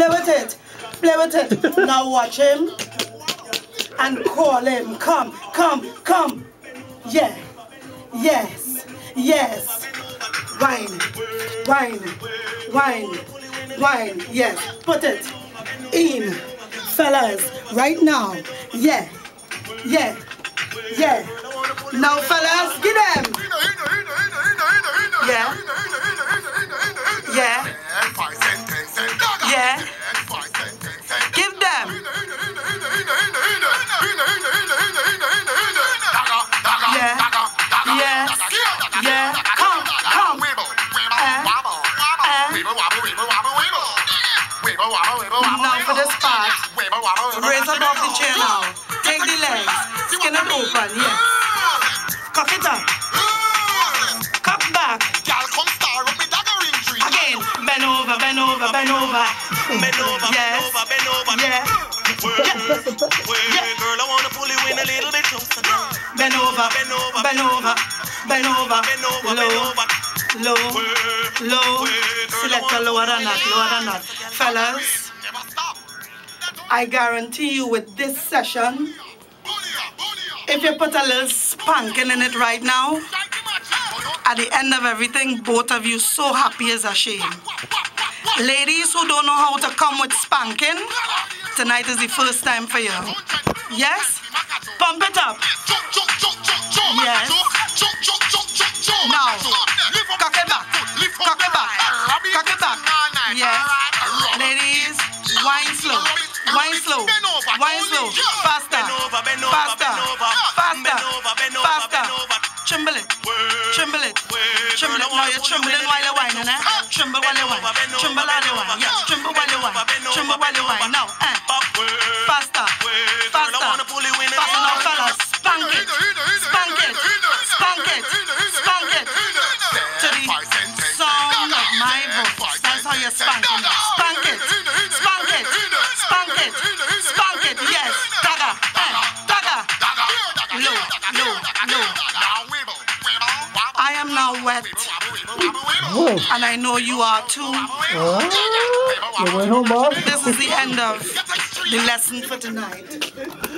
Play with it. Play with it. Now watch him. And call him. Come, come, come. Yeah. Yes. Yes. Wine. Wine. Wine. Wine. Yes. Put it in. Fellas, right now. Yeah. Yeah. Yeah. Now, fellas, get them. Yeah. Yeah. Yeah. Give them. Yeah. Yeah. Yeah. Come. Come. Now for this part. Raise above the chair now. Take the legs. Skin it open. Yes. Cock it up. Cock back. Again. Bend over. Bend over. Bend over. Bend over. Yes. Bend over. Yeah. Girl, I wanna pull you in a little bit closer. Bend over. Bend over. Bend over. Bend over. Bend over. Low. Low. Low. Select a lower than that. Lower than that. Fellas, I guarantee you with this session, if you put a little spanking in it right now, at the end of everything, both of you so happy as a shame. Ladies who don't know how to come with spanking, tonight is the first time for you. Yes? Pump it up. Yes. Now, cock it back. Cock it back. Cock it back. Yes. Ladies, wine slow. Wine slow. Wine slow. Faster. Faster. Faster. Faster. Tremble it. Tremble it. Tremble it. Now you're trembling while you're whining, eh? Tremble while you whine. Tremble while you whine. Yes. Tremble while you whine. Tremble while you whine. Now, faster. Faster. Faster now, fellas. Spank it. Spank it. Spank it. Spank it. To the sound of my voice. That's how you're spanking it. Spank it. Spank it. Spank it. Spank it. Yes. Dagger. Dagger. Low. Low. Low. I am now wet. And I know you are too. You went home, boss? This is the end of the lesson for tonight.